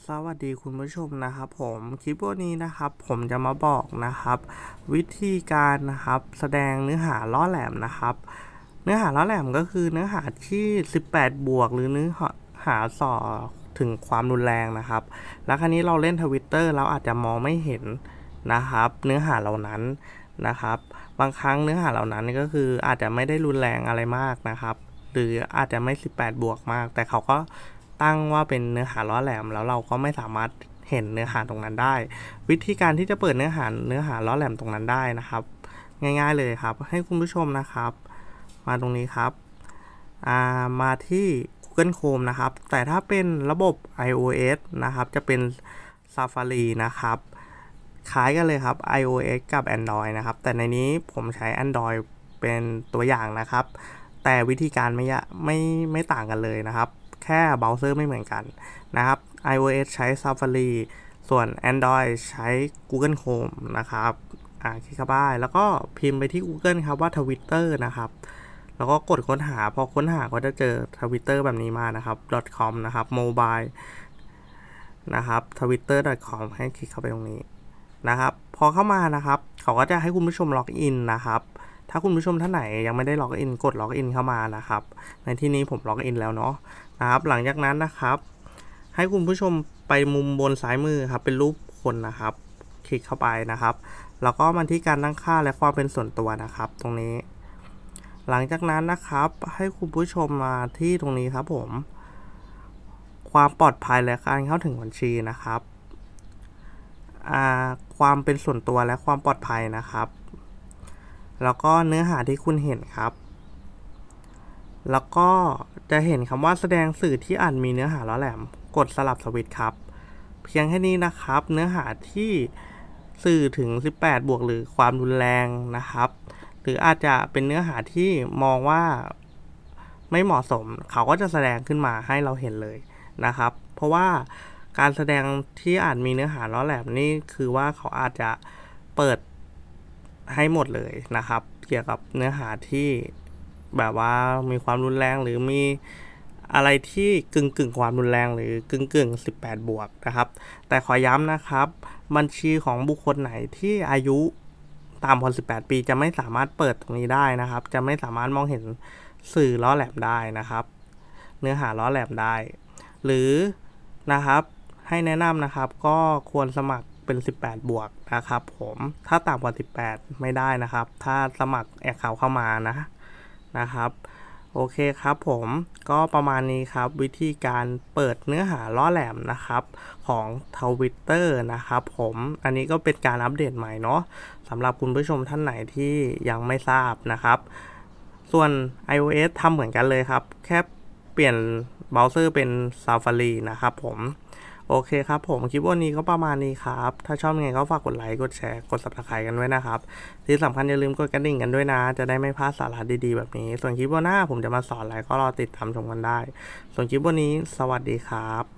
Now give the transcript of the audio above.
สวัสดีคุณผู้ชมนะครับผมคลิปวันนี้นะครับผมจะมาบอกนะครับวิธีการนะครับแสดงเนื้อหาล่อแหลมนะครับเนื้อหาล่อแหลมก็คือเนื้อหาที่18บวกหรือเนื้อหาส่อถึงความรุนแรงนะครับแล้วคราวนี้เราเล่น Twitter แล้วอาจจะมองไม่เห็นนะครับเนื้อหาเหล่านั้นนะครับบางครั้งเนื้อหาเหล่านั้นก็คืออาจจะไม่ได้รุนแรงอะไรมากนะครับหรืออาจจะไม่18บวกมากแต่เขาก็ตั้งว่าเป็นเนื้อหาล่อแหลมแล้วเราก็ไม่สามารถเห็นเนื้อหาตรงนั้นได้วิธีการที่จะเปิดเนื้อหาล่อแหลมตรงนั้นได้นะครับง่ายๆเลยครับให้คุณผู้ชมนะครับมาตรงนี้ครับมาที่ Google Chrome นะครับแต่ถ้าเป็นระบบ iOS นะครับจะเป็น Safari นะครับคล้ายกันเลยครับ iOS กับ Android นะครับแต่ในนี้ผมใช้ Android เป็นตัวอย่างนะครับแต่วิธีการไม่ต่างกันเลยนะครับแค่เบราว์เซอร์ไม่เหมือนกันนะครับ iOS ใช้ Safari ส่วน Android ใช้ Google Chrome นะครับคลิกเข้าไปแล้วก็พิมพ์ไปที่ Google ครับว่า Twitter นะครับแล้วก็กดค้นหาพอค้นหาก็จะเจอ Twitter แบบนี้มานะครับ .com นะครับ mobile นะครับ twitter.com ให้คลิกเข้าไปตรงนี้นะครับพอเข้ามานะครับเขาก็จะให้คุณผู้ชมล็อกอินนะครับถ้าคุณผู้ชมท่านไหนยังไม่ได้ล็อกอินกดล็อกอินเข้ามานะครับในที่นี้ผมล็อกอินแล้วเนาะนะครับหลังจากนั้นนะครับให้คุณผู้ชมไปมุมบนซ้ายมือครับเป็นรูปคนนะครับคลิกเข้าไปนะครับแล้วก็มาที่การตั้งค่าและความเป็นส่วนตัวนะครับตรงนี้หลังจากนั้นนะครับให้คุณผู้ชมมาที่ตรงนี้ครับผมความปลอดภัยและการเข้าถึงบัญชีนะครับความเป็นส่วนตัวและความปลอดภัยนะครับแล้วก็เนื้อหาที่คุณเห็นครับแล้วก็จะเห็นคำว่าแสดงสื่อที่อาจมีเนื้อหาล้อแหลมกดสลับสวิตช์ครับเพียงแค่นี้นะครับเนื้อหาที่สื่อถึง18บวกหรือความรุนแรงนะครับหรืออาจจะเป็นเนื้อหาที่มองว่าไม่เหมาะสมเขาก็จะแสดงขึ้นมาให้เราเห็นเลยนะครับเพราะว่าการแสดงที่อาจมีเนื้อหาล้อแหลมนี่คือว่าเขาอาจจะเปิดให้หมดเลยนะครับเกี่ยวกับเนื้อหาที่แบบว่ามีความรุนแรงหรือมีอะไรที่กึ่งความรุนแรงหรือกึ่ง18บวกนะครับแต่ขอย้ำนะครับบัญชีของบุคคลไหนที่อายุต่ำกว่า18ปีจะไม่สามารถเปิดตรงนี้ได้นะครับจะไม่สามารถมองเห็นสื่อล้อแหลมได้นะครับเนื้อหาล้อแหลมได้หรือนะครับให้แนะนำนะครับก็ควรสมัครเป็น18บวกนะครับผมถ้าต่ำกว่า18ไม่ได้นะครับถ้าสมัครแอคเคาท์เข้ามานะครับโอเคครับผมก็ประมาณนี้ครับวิธีการเปิดเนื้อหาล่อแหลมนะครับของ Twitter นะครับผมอันนี้ก็เป็นการอัปเดตใหม่เนาะสำหรับคุณผู้ชมท่านไหนที่ยังไม่ทราบนะครับส่วน iOS ทำเหมือนกันเลยครับแค่เปลี่ยนเบราว์เซอร์เป็น Safari นะครับผมโอเคครับผมคลิปวันนี้ก็ประมาณนี้ครับถ้าชอบยังไงก็ฝากกดไลค์กดแชร์กด Subscribe กันด้วยนะครับที่สำคัญอย่าลืมกดกระดิ่งกันด้วยนะจะได้ไม่พลาดสาระดีๆแบบนี้ส่วนคลิปวันหน้าผมจะมาสอนอะไรก็รอติดตามชมกันได้ส่วนคลิปวันนี้สวัสดีครับ